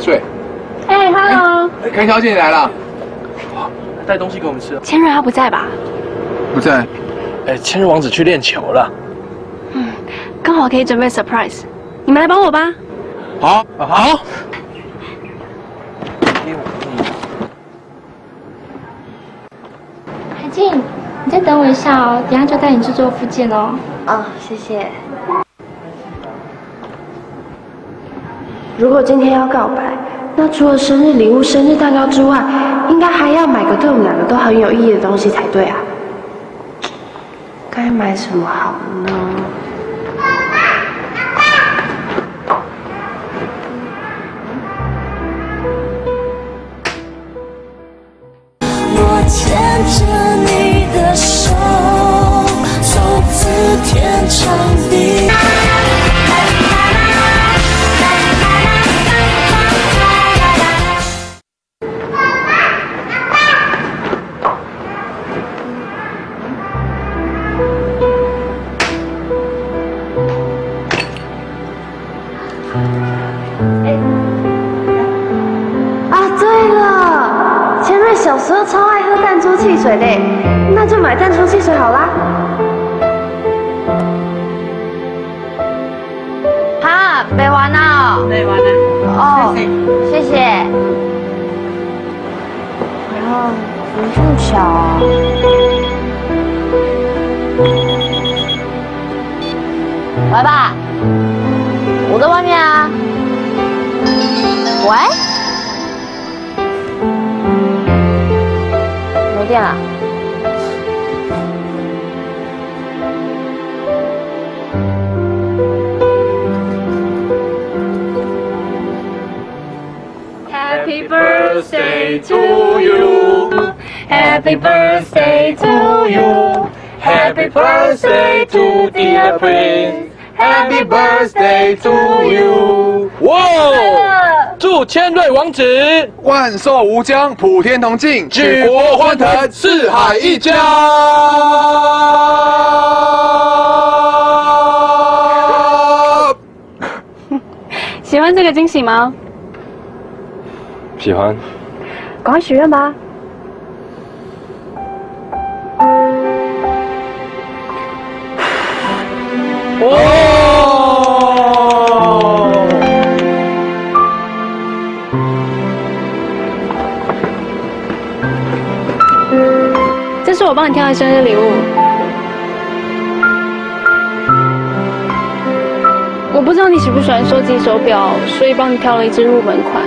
睡。 哎 ，Hello， Ken小姐你来了。 哇，带东西给我们吃。 千瑞他不在吧？ 不在。 哎，千瑞王子去练球了。 刚好可以准备 surprise， 你们来帮我吧。 好，好。 海静，你再等我一下哦，等下就带你去做复健哦。 哦，谢谢。如果今天要告白，那除了生日礼物、生日蛋糕之外，应该还要买个对我们两个都很有意义的东西才对啊。该买什么好呢？ 我牵着你的手，走自天长地久。 小时候超爱喝弹珠汽水的，那就买弹珠汽水好啦。 哈，没完了。没完了。哦，谢谢。啊，怎么这么巧啊？喂爸，我在外面啊。喂？没电了。 Happy birthday to you. Happy birthday to you. Happy birthday to dear Prince. Happy birthday to you. 哇！祝千瑞王子万寿无疆，普天同庆，举国欢腾，四海一家。 喜欢这个惊喜吗？ 喜欢。 赶快许愿吧。 这是我帮你挑的生日礼物。我不知道你喜不喜欢收集手表，所以帮你挑了一只入门款。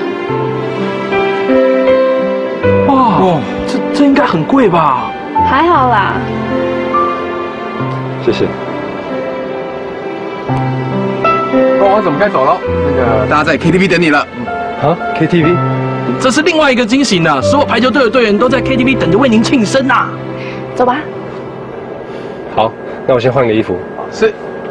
哇，这应该很贵吧？ 还好啦。 谢谢。 我怎么该走了？那个大家在 KTV 等你了。 啊 ，KTV？ 这是另外一个惊喜呢！所有排球队的队员都在 KTV 等着为您庆生呐。 走吧。 好，那我先换个衣服。 是。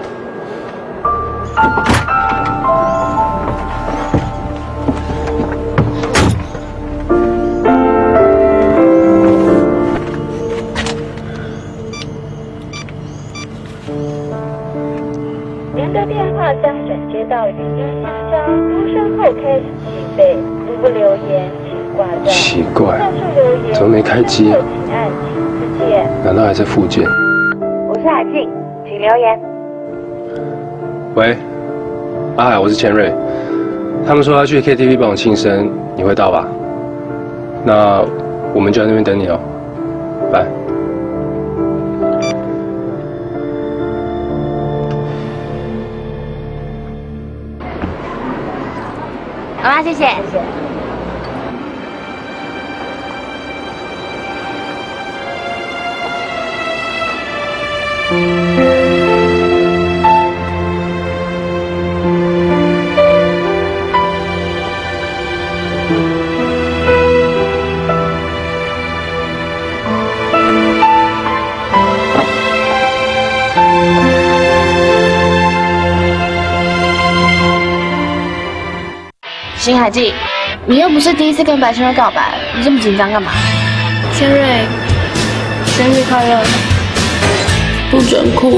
您的电话将转接到语音信箱，钟声后开始计费。如不留言，请挂断。 奇怪，怎么没开机啊？ 请按请自键。 难道还在复健？ 我是海静，请留言。 喂，阿海，我是千瑞。他们说要去 KTV 帮我庆生，你会到吧？那我们就在那边等你哦。拜。 好啦，谢谢。新海记，你又不是第一次跟白千瑞告白，你这么紧张干嘛？ 千瑞，生日快乐！不准哭，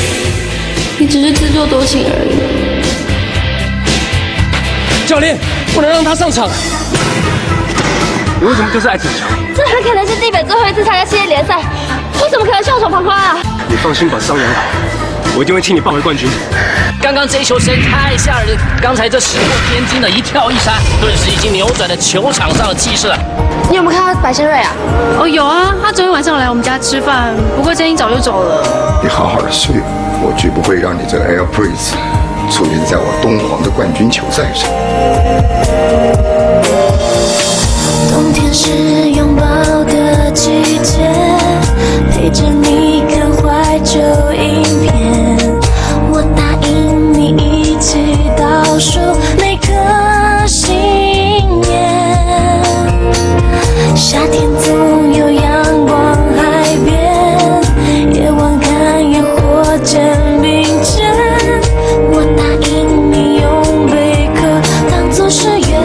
你只是自作多情而已。 教练， 不能让他上场。你为什么就是爱逞强？ 这很可能是地北最后一次参加世界联赛，我怎么可能袖手旁观啊？ 你放心把伤养好，我一定会替你抱回冠军。 刚刚这一球实在太吓人，刚才这石破天惊的一跳一杀，顿时已经扭转了球场上的气势了。 你有没有看到白先瑞啊？ 哦，有啊，他昨天晚上来我们家吃饭，不过今天早就走了。 你好好的睡，我绝不会让你这个 Air Prince 出现在我东皇的冠军球赛上。 冬天是拥抱的季节，陪着你看怀旧影片。我答应你一起倒数每个新年。夏天总有阳光海边，夜晚看烟火肩并肩。我答应你用贝壳当作誓言。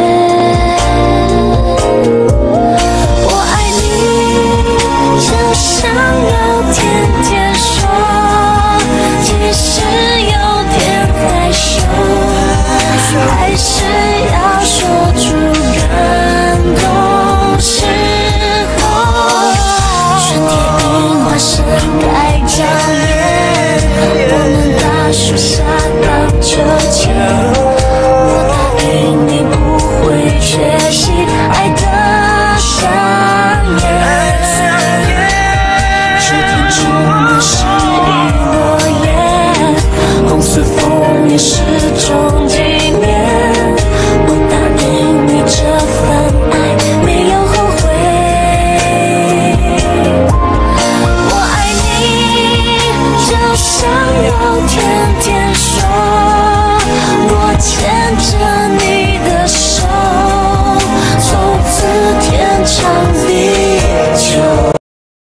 我爱你，就想要天天说，其实有点害羞，还是要说出感动时候。春天樱花盛开娇艳，我们大树下荡秋千。我答应你不会缺席。